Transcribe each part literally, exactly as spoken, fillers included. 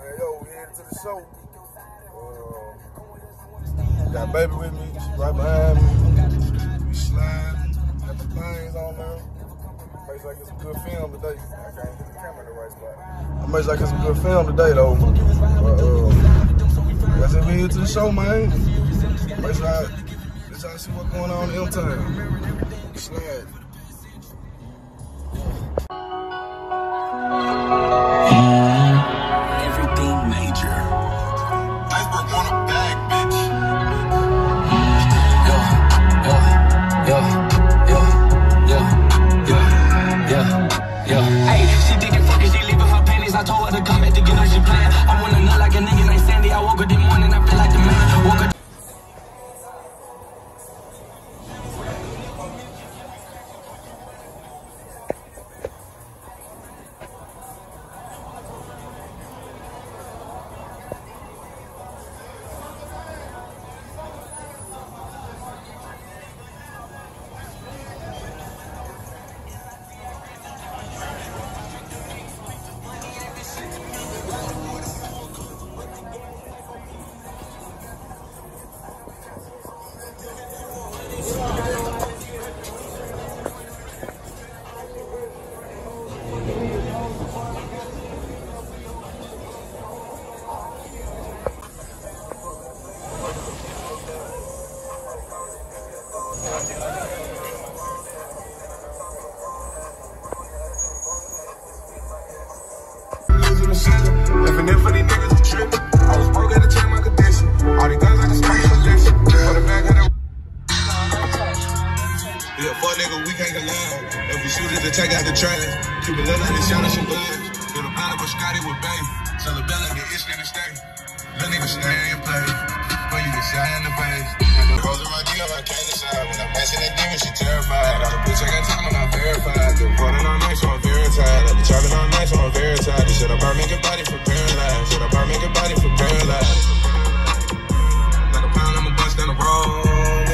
Man, yo, we headed to the show. Uh, got baby with me. She right behind me. We slide. Got the things on there. Makes like it's a good film today. I can't get the camera in the right spot. I makes like it's a good film today, though. But, uh, that's it. We headed to the show, man. Make sure I, make sure I see what's going on in M-Town. Slide. Living in for these niggas to trip. I was broke at the time my condition. All these guns I can smoke collection. For the back of the yeah, fuck nigga, we can't get loud. If we shoot it, to take out the trash. Keep a little honey, shot us some blood. Little bottle with Scotty with babe. Sell a bell and get itched in the state. Little nigga stay and play. But you get shot in the face. The rose of my D on my candy side. When I'm passing that demon, she terrified. All the bitch I got time, I'm not verified. The running all night, so I'm very tired. I be traveling all night, so I'm very tired. They said I'm burn making body for paralyzed. Said I'm burn making body for paralyzed. Like a pound, I'ma bust down the road.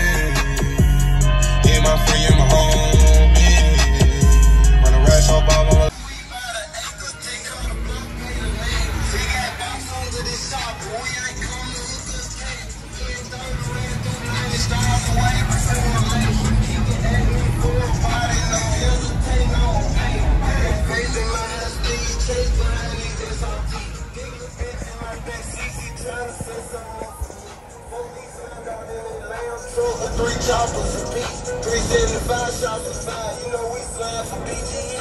Yeah, my free and my home. Yeah. Run a race on Obama. Three choppers a piece, three seventy-five shots aside. You know we slide for B G E.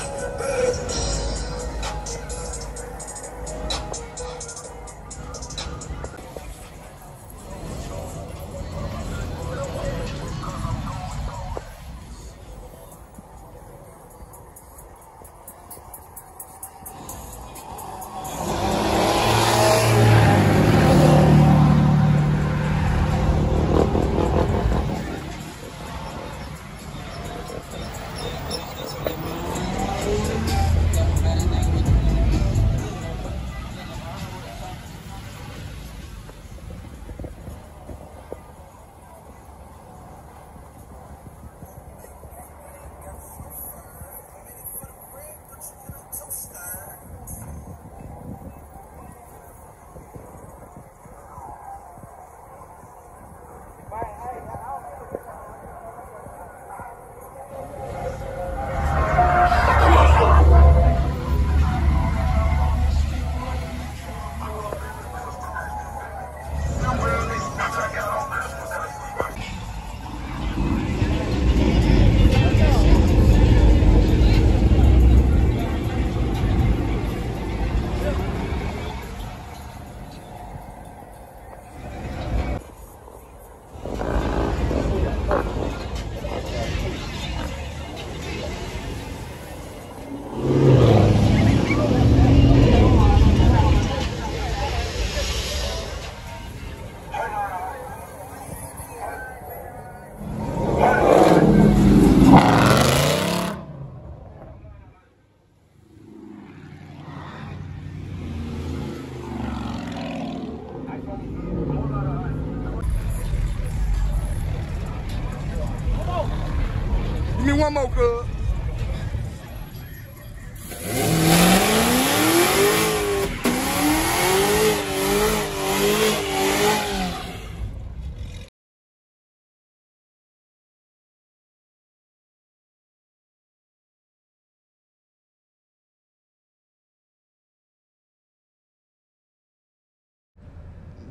Give me one more, cuz.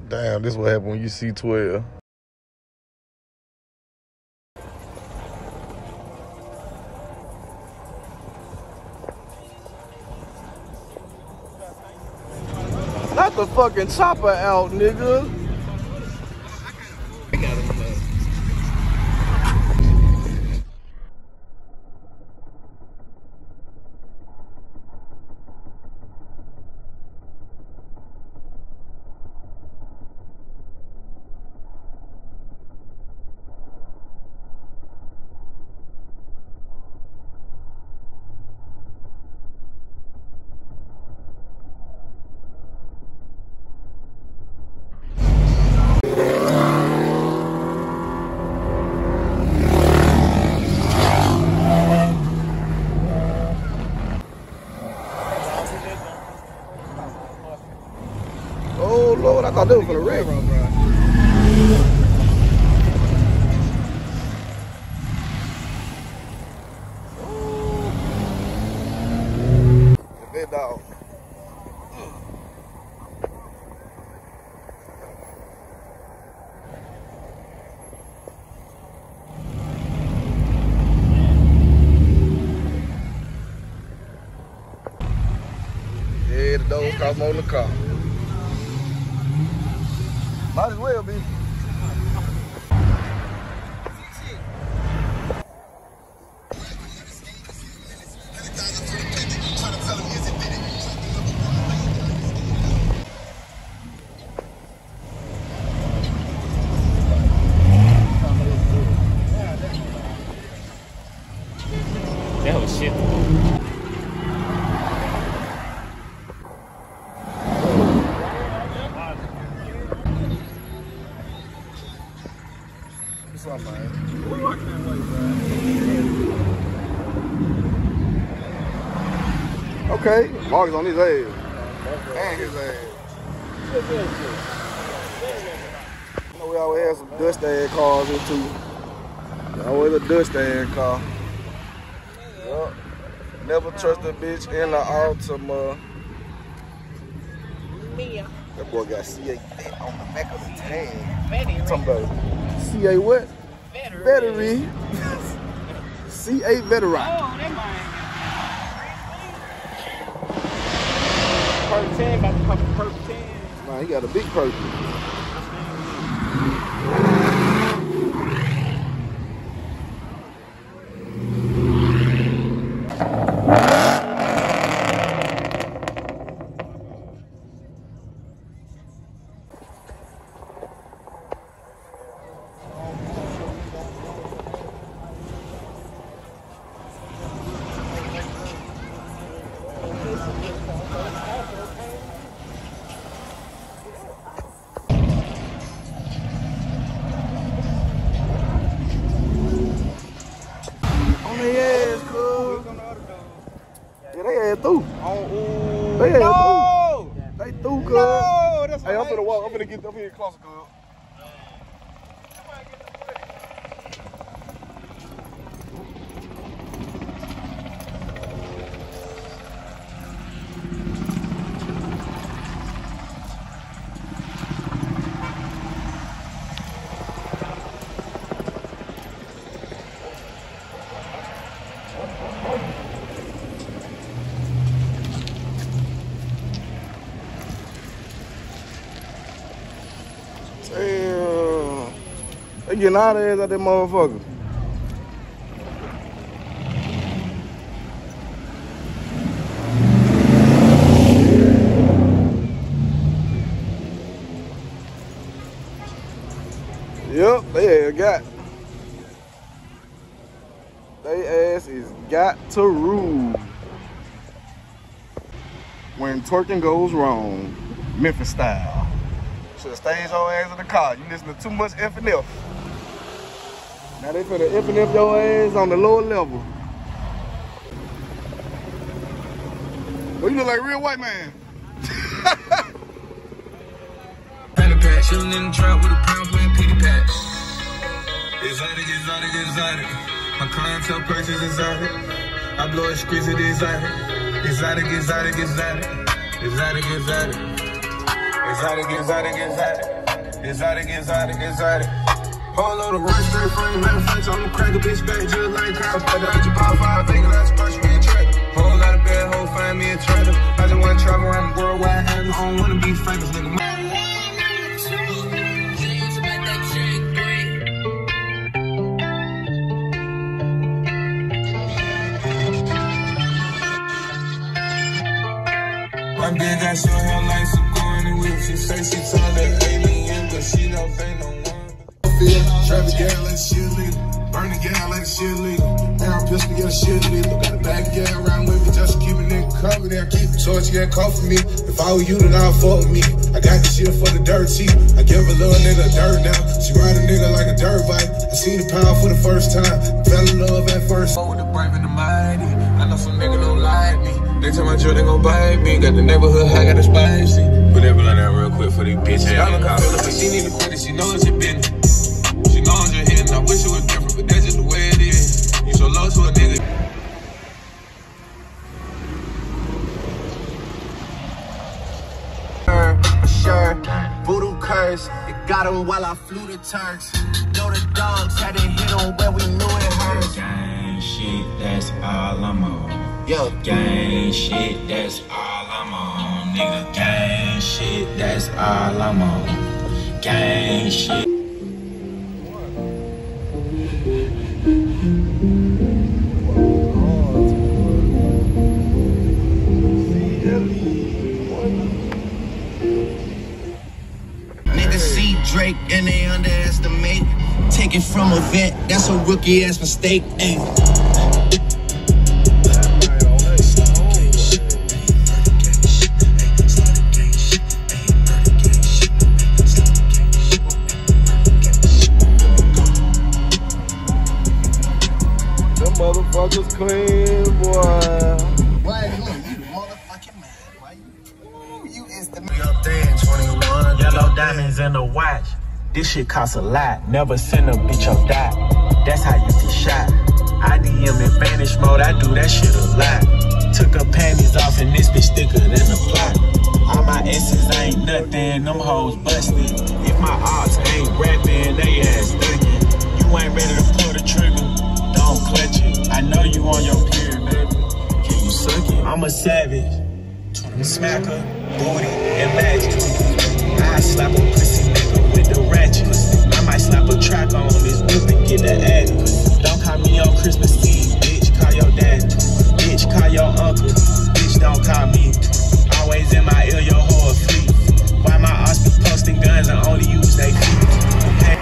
Damn, this what happened when you see twelve. Not the fucking chopper out, nigga. Oh Lord, I thought they were for the wreck. The big dog. Yeah, the dogs caught more than the car. Might as well be. That was shit. What's up, man? Okay, Mark is on his ass. And his ass. You know, we always have some dust stand cars here too. Always a dust stand car. Yep. Never trust a bitch in the Altima. Mia. That boy got C A on the back of the tag. Battery. Talking about C A what? Battery. Battery. C A veteran. Oh, they mine. Perk ten, about to pop a perk ten. Man, he got a big person. Through. Oh, they no! Through. They through, cuz. No, that's hey, I'm finna walk. I'm finna get up here closer, cuz. Damn. They getting out of here at that motherfucker. Yep, they ass got. They ass is got to rule. When twerking goes wrong, Memphis style. Should have stayed your ass in the car. You listen to too much F and F. Now they finna F and F your ass on the lower level. Well, you look like a real white man. Chillin' in the trap with a pound playing pity pat. Exotic, exotic, exotic. My clientele purchase exotic. I blow it exquisite, exotic. Exotic, exotic, exotic. Exotic, exotic. Exotic, exotic, exotic. Exotic, exotic, exotic. Whole load of run straight frame, matter of fact, I'm gonna crack a bitch back just like Kyle. Put out your pop five, bacon, let's push me a track. Whole lot of bad hoes, find me a trader. I just wanna travel around the world wide, I don't wanna be famous, nigga. My bitch got short hair like Sigourney Weaver. She say she tall like alien, but she don't think no one. Traffic gas like a shit leader. Burning gas like a shit leader. Arrow pistol, get a shit leader. Got a bag of gas around with me just to keep a nigga covered. I keep it torch, you got call for me. If I were you, then I'll fuck with me. I got the shit for the dirt cheap. I give a little nigga dirt now. She ride a nigga like a dirt bike. I seen the pound for the first time. Fell in love at first. With the brave and the mighty. I know some niggas don't like me. They tell my drill, they gon' bite me. Got the neighborhood high, got the spicy. Put that blood out real quick for these bitches. I don't call her, but she need to quit it. She knows she been. She knows you're hitting. I wish it was different, but that's just the way it is. You so low to a nigga. Sure, voodoo curse. It got him while I flew the Turks. Know the dogs had to hit him where we knew it hurt. Gang shit, that's all I'm on. Yo, Gang shit, that's all I'm on, nigga. Gang shit, that's all I'm on. Gang shit. niggas see Drake and they underestimate. Take it from a vet, that's a rookie ass mistake. Ayy. Motherfuckers clean, boy. Why you, you motherfucking mad? Why you? Ooh, you is the man. Up there in twenty-one. Yellow diamonds in the watch. This shit costs a lot. Never send a bitch or die. That's how you get shot. I D M in vanish mode. I do that shit a lot. Took her panties off and this bitch thicker than a plot. All my S's ain't nothing. Them hoes busted. If my ops ain't rapping, they ass thuggin'. You ain't ready to pull the trigger. Don't clutch it. I know you on your period, baby. Can you suck it? I'm a savage. Smacker, booty, and magic. I slap a pussy nigga with the ratchet. I might slap a track on this whip and get the addict. Don't call me on Christmas Eve, bitch. Call your dad. Bitch, call your uncle. Bitch, don't call me. Always in my ear, your whole fleet. Why my ops be posting guns and only use they feet? Hey.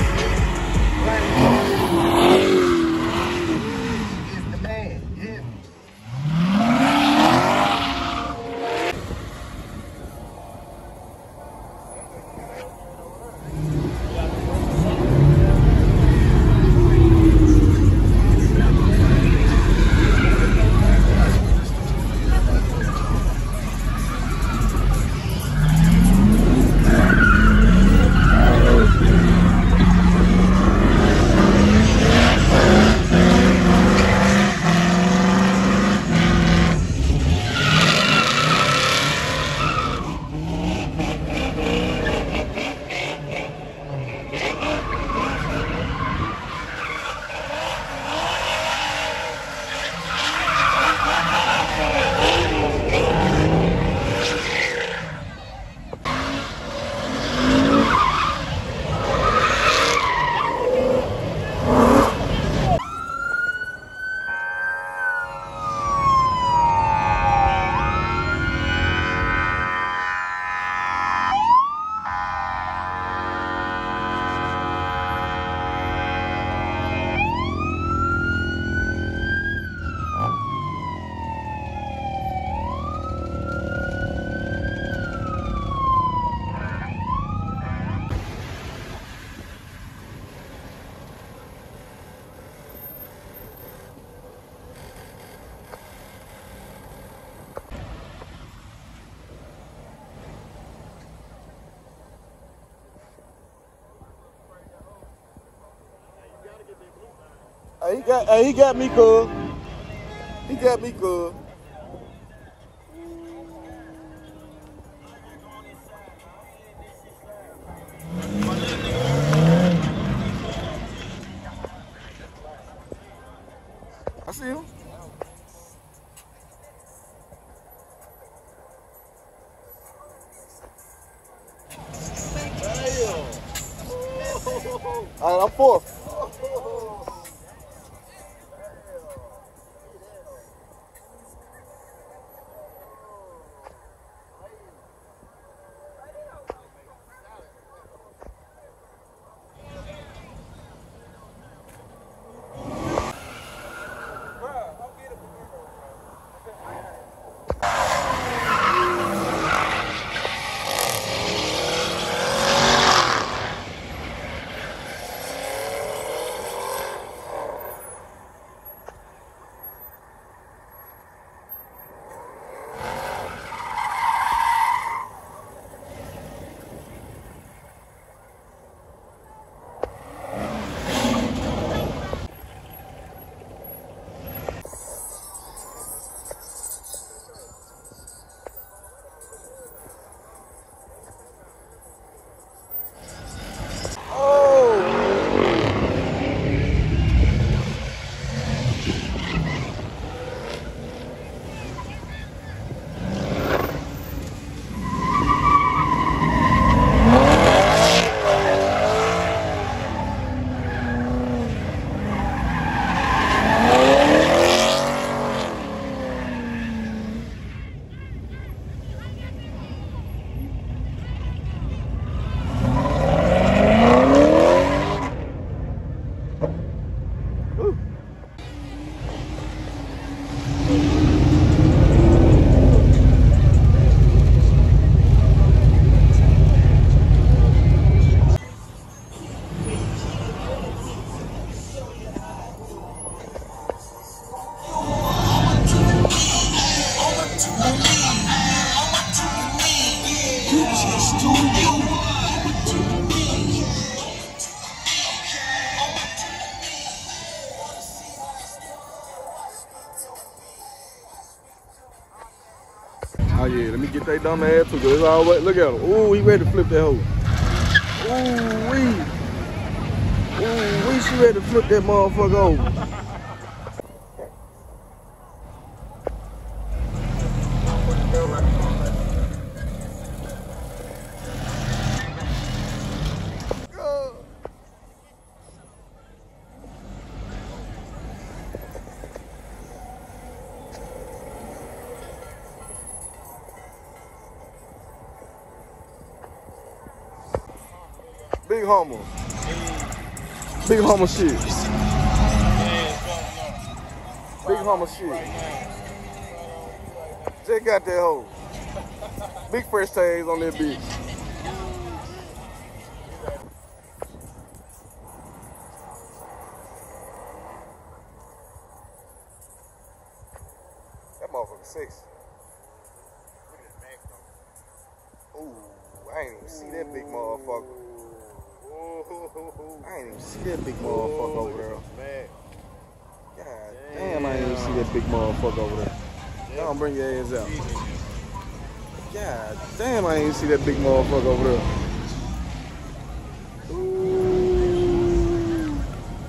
Hey, he got, hey, he got me cool. He got me cool. see him. All right, I'm fourth. Oh yeah, let me get that dumb ass too, cause it's all wet. Look at him. Ooh, he ready to flip that hoe. Ooh, wee. Ooh, wee, she ready to flip that motherfucker over. Big Hummer. Big Hummer shit. Big Hummer shit. Just got that hoe. Big fresh tags on that bitch. That motherfucker sexy. Ooh, I ain't even see that big motherfucker. I ain't even see that big motherfucker over there. God damn, I ain't even see that big motherfucker over there. Don't bring your ass out. God damn, I ain't even see that big motherfucker over there. Ooh.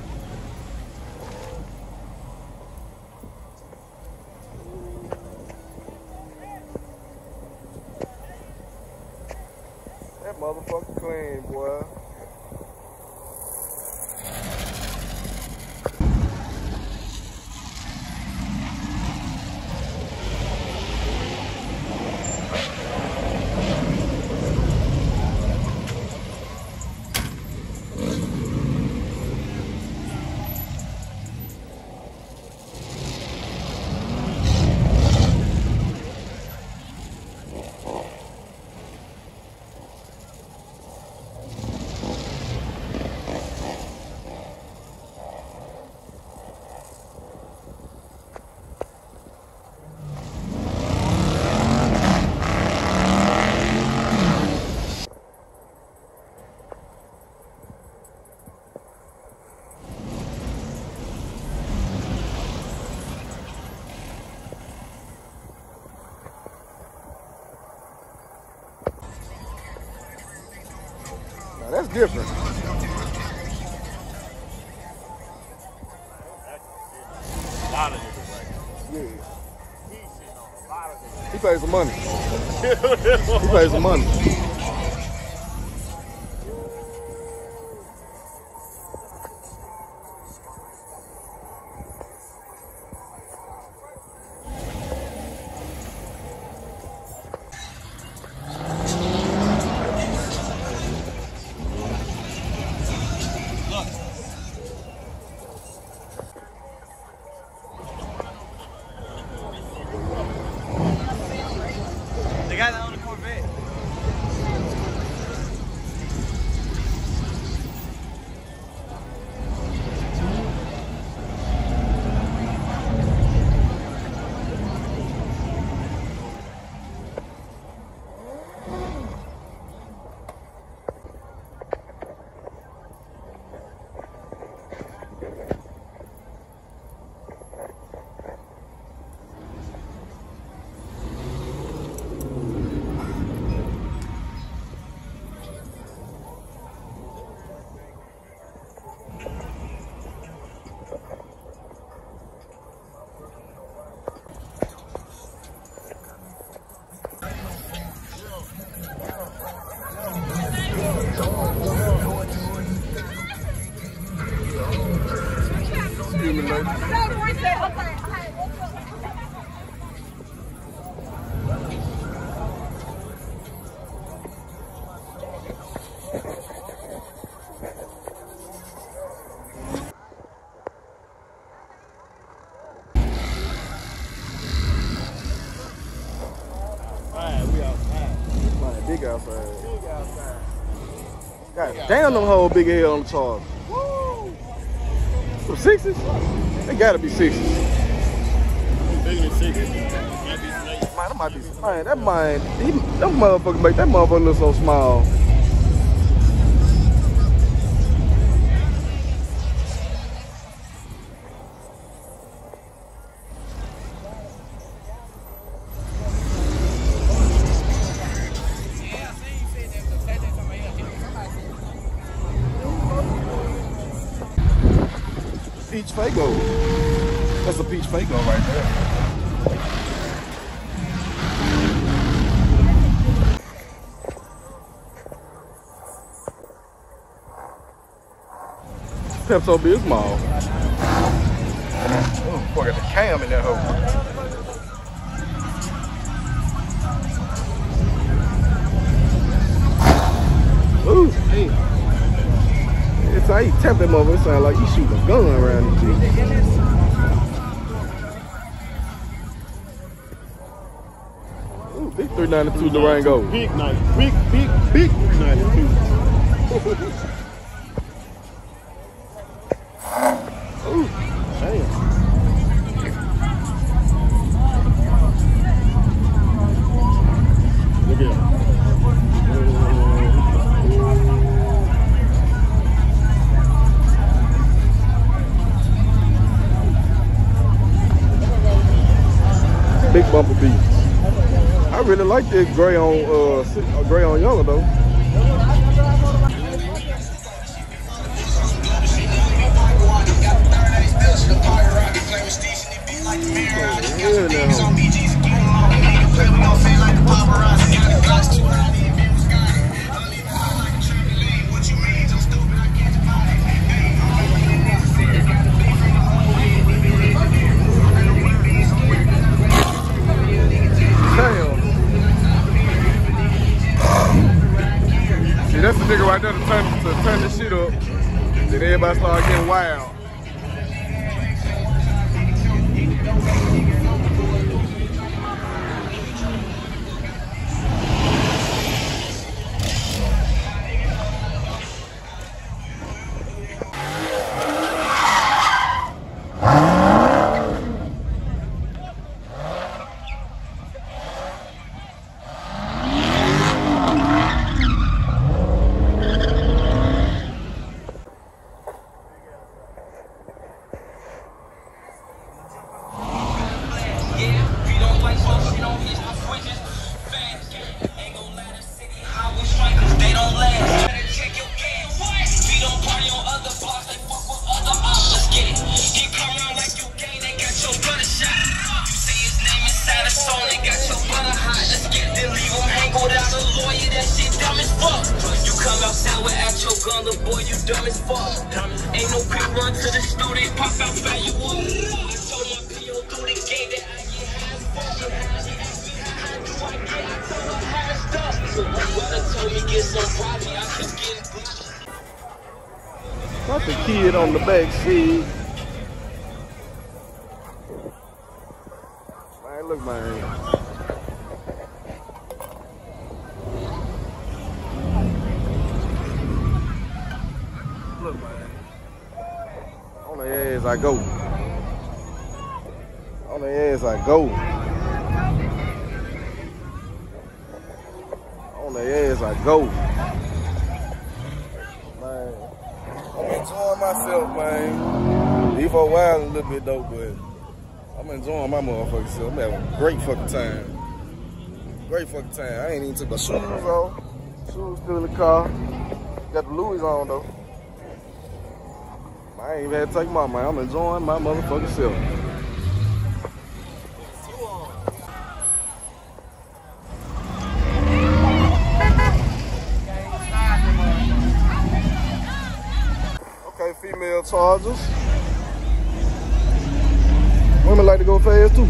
That motherfucker clean, boy. Now that's different. lot of niggas right now. Yeah. He's shitting on a lot of niggas. He paid some money. He paid some money. The guy that owned the Corvette. Excuse me, lady. Alright, we outside. Man, big outside. Big outside. God damn, them whole big head on the charge. Woo! Some sixes? They gotta be sixes. Bigger than six. Might be snakes. Man, that might be, man, that might, he, that motherfucker make that motherfucker look so small. Peach Fago. That's a Peach Fago right there. Pepto Bismol. Oh, boy, got the cam in that hole. Ooh, hey. It's how you tap that motherfucker. It sound like you shooting a gun around this bitch. Ooh, big three ninety-two Durango. Big night. Big, big, big three ninety-two. Ooh, damn. Look at it. Big bumper beats. I really like this gray on uh gray on yellow though. Yeah, now. See, that's the nigga right there to turn, to turn this shit up. Then everybody start getting wild. on the boy, you dumb as fuck. Ain't no quick run to the studio, pop out value up. I told my P O through the gate that I get high as fuck. How do I get? I told her high stuff. So my brother told me get some probably, I keep getting blocked. Got the kid on the back seat. Man, look, man. Look, man. On the ass I go. On the ass I go. On the ass I go. Man. I'm enjoying myself, man. Leave for a while a little bit though, but I'm enjoying my motherfucking self. I'm having a great fucking time. Great fucking time. I ain't even took my shoes off. Shoes still in the car. Got the Louis on though. I ain't even had to take my man. I'm enjoying my motherfucking self. Okay, female Chargers. Women like to go fast too.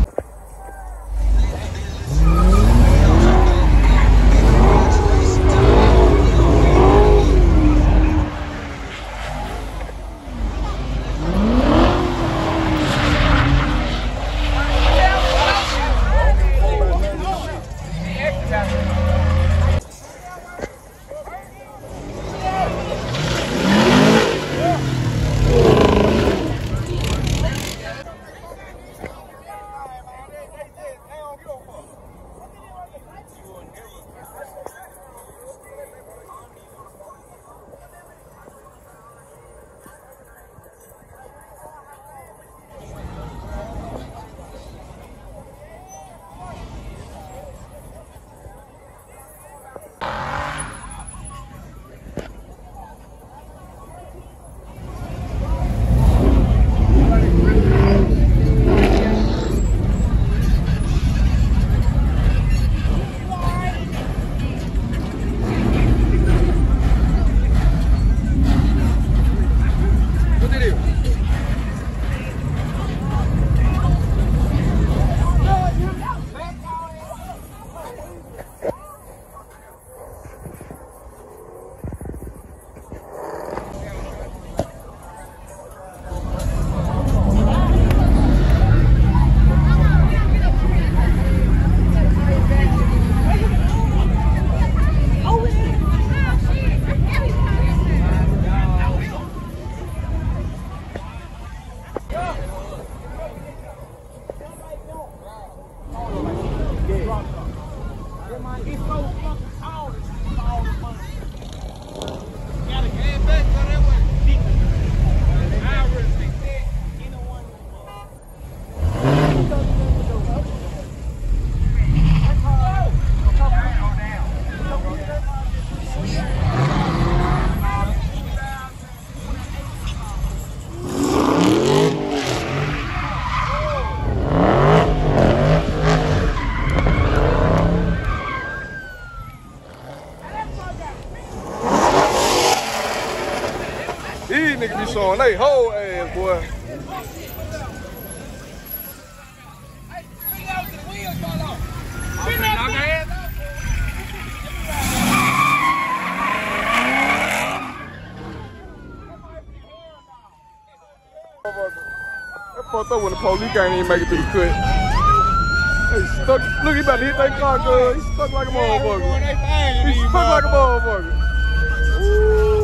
These niggas be showing they whole ass, boy. That fucked up when the police can't even make it to the cut. He stuck. Look, he about to hit that car, girl. He stuck like a motherfucker. He stuck like a motherfucker. Ooh.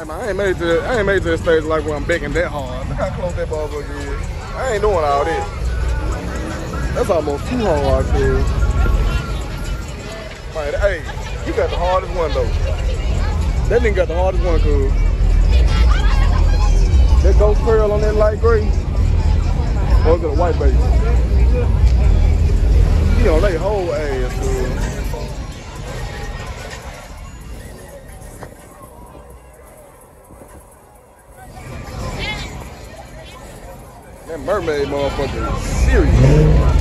man, I ain't made to I ain't made to the stage like where I'm baking that hard. Look how close that motherfucker is. I ain't doing all that. That's almost too hard, dude. Man, hey, you got the hardest one though. That nigga got the hardest one, cuz. That ghost pearl on that light gray. Or is it a white base? He on that whole ass, cuz. That mermaid motherfucker is serious.